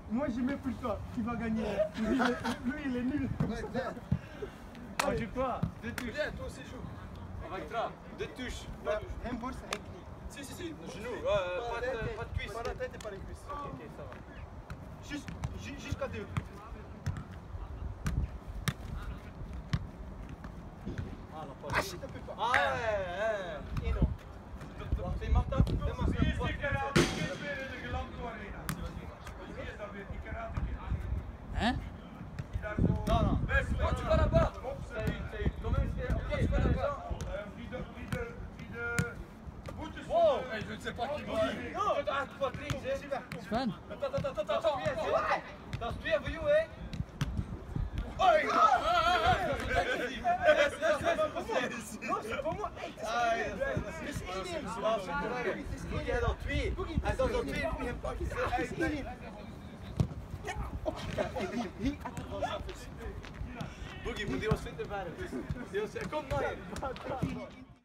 Moi j'ai mis pour toi, qui va gagner. Lui il est nul. On joue quoi? Deux touches. Viens, toi aussi joue. On va tra. Deux touches. Hem borst en knie. Si, si, si. Genou. Pas de cuisse. Pas la tête et pas les cuisses. Ok, ça va. Jusqu'à deux. Ah, non, pas Ah, je te peux pas. Ah, ouais. Et non. Wacht, je mag dat? Dat mag Zie je dat. die karate kid weer in de Galanto Arena? Zie je dat weer, die karate kid? Hein? Die daar zo... Non, non. Weg, Oh, tu vas là-bas. Opzij. Quand même, ok, tu vas là-bas. Die de boetes Wow. van de... Je ne sais pas qui va. Non, dat is wat links, hè. Sven? Dat is weer, hè. Dat is weer voor jou, hè. Hoi! Non, c'est pour moi. Hey, het is 1-1. Moet jij dan twee? Hij zal dan twee goede pakken. Het is 1-1. Boogie, moet die was vinden verder. Kom maar.